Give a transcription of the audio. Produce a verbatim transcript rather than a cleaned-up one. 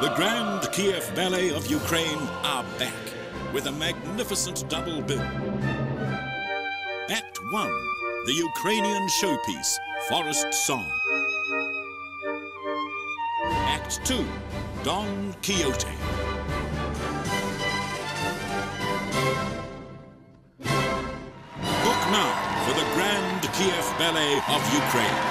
The Grand Kyiv Ballet of Ukraine are back with a magnificent double bill. Act one, the Ukrainian showpiece, Forest Song. Act two, Don Quixote. Book now for the Grand Kyiv Ballet of Ukraine.